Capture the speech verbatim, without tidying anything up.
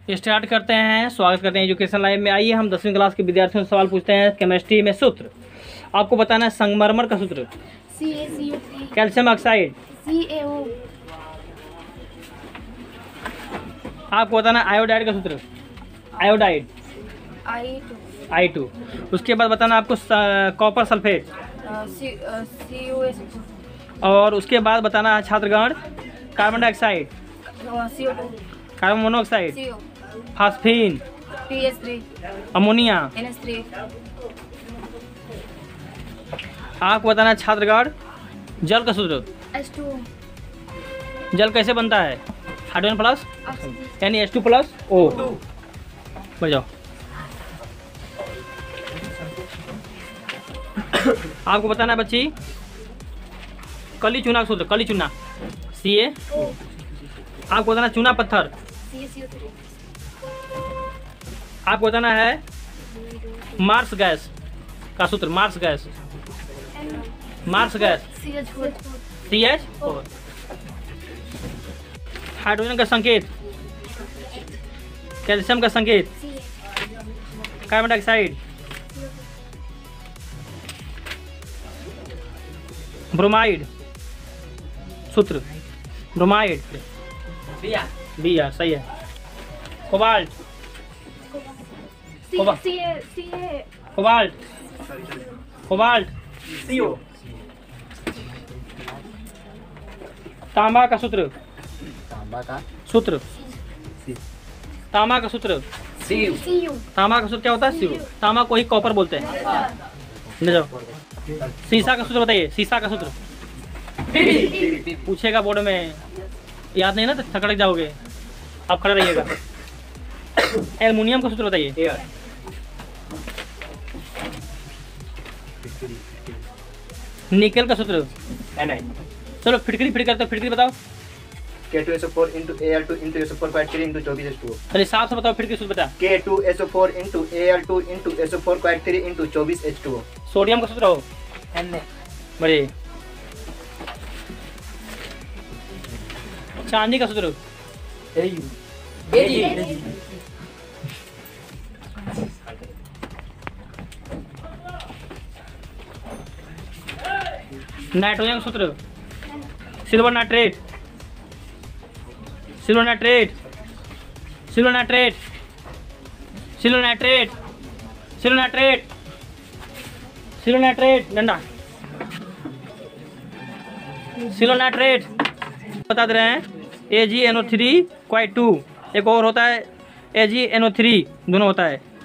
Start करते हैं। स्वागत करते हैं एजुकेशन लाइव में। आइए हम दसवीं क्लास के विद्यार्थियों से सवाल पूछते हैं केमिस्ट्री में। सूत्र आपको बताना है। संगमरमर का सूत्र C A C O three. Calcium oxide C A O. आपको बताना है आयोडाइड का सूत्र iodide I two. I two. उसके बाद बताना आपको copper sulphate C O S. और उसके बाद बताना है छात्रगण carbon dioxide C O two. Carbon monoxide C O. Phosphine P H three. Ammonia. N H three. आपको बताना है छात्रगण जल का सूत्र एच टू। जल कैसे बनता है? हाइड्रोजन प्लस यानी एच टू प्लस ओ। बढ़ जाओ। आपको बताना है बच्ची कली चूना का सूत्र कली चूना सी ए। आपको बताना चूना पत्थर सी ए सी ओ थ्री। आपको बताना है मार्स गैस का सूत्र marsh gas marsh gas C H four. C H four. Hydrogen का संकेत कैल्शियम का संकेत C A. Carbon dioxide bromide सूत्र ब्रोमाइड बी आर सही है। कोबाल्ट सी कोबा- C A C A. Cobalt cobalt CO. तांबा का सूत्र तांबा का सूत्र तांबा का सूत्र सीयू। C you. तांबा का सूत्र क्या होता है? सी। तांबा को ही कॉपर बोलते हैं। ले जाओ। सीसा का सूत्र बताइए। सीसा का सूत्र पूछेगा बोर्ड में, याद नहीं ना तो थकड़क जाओगे। आप खड़े रहिएगा। एल्युमिनियम का सूत्र बताइए। एयर। निकेल का सूत्र एन आई। चलो फिटकरी फिट करते फिटकरी बताओ। K two S O four into A L two into S O four quite three into चौबीस एच टू। चलिए साफ से बताओ फिटकरी सूत्र बता। K two S O four into A L two into S O four quite three into चौबीस H two. Sodium का सूत्र हो एन ए। बड़े। चांदी का सूत्र ए यू। नाइट्रोजन का सूत्र silver nitrate silver nitrate silver nitrate silver nitrate silver nitrate silver nitrate डंडा सिल्वर नाइट्रेट बता दे रहे हैं। A G N O three quite two. एक और होता है ए जी एन ओ थ्री दोनों होता है।